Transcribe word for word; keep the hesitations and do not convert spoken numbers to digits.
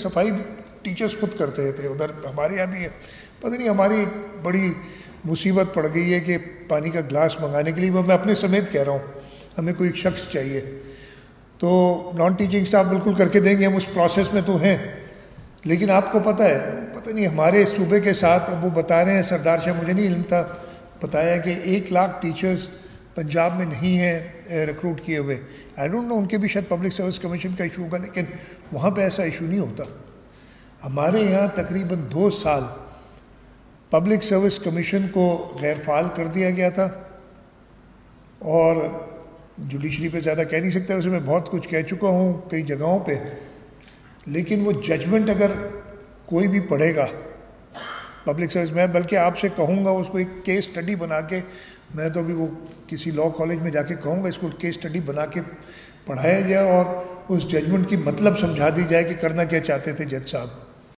صفائی ٹیچرز خود کرتے تھے، ادھر ہمارے یہاں بھی ہے. پتہ نہیں ہماری ایک بڑی مصیبت پڑ گئی ہے کہ پانی کا گلاس منگانے کے لیے، وہ میں اپنے سمیت کہہ رہا ہوں، ہمیں کوئی شخص چاہیے تو نان ٹیچنگ اسٹاف بالکل کر کے دیں گے، ہم اس پروسیس میں تو ہیں. لیکن آپ کو پتہ ہے، پتہ نہیں ہمارے صوبے کے ساتھ، اب وہ بتا رہے ہیں سردار شاہ، مجھے نہیں علم تھا، بتایا کہ ایک لاکھ ٹیچرز پنجاب میں نہیں ہیں ریکروٹ کیے ہوئے. آئی ڈونٹ نو، ان کے بھی شاید پبلک سروس کمیشن کا ایشو ہوگا، لیکن وہاں پہ ایسا ایشو نہیں ہوتا. ہمارے یہاں تقریباً دو سال پبلک سروس کمیشن کو غیر فعال کر دیا گیا تھا، اور جوڈیشری پہ زیادہ کہہ نہیں سکتا، اسے میں بہت کچھ کہہ چکا ہوں کئی جگہوں پہ. لیکن وہ ججمنٹ اگر کوئی بھی پڑھے گا پبلک سروس میں، بلکہ آپ سے کہوں گا اس کو ایک کیس سٹڈی بنا کے، میں تو ابھی وہ کسی لاء کالج میں جا کے کہوں گا اس کو کیس سٹڈی بنا کے پڑھایا جائے اور اس ججمنٹ کی مطلب سمجھا دی جائے کہ کرنا کیا چاہتے تھے جج صاحب.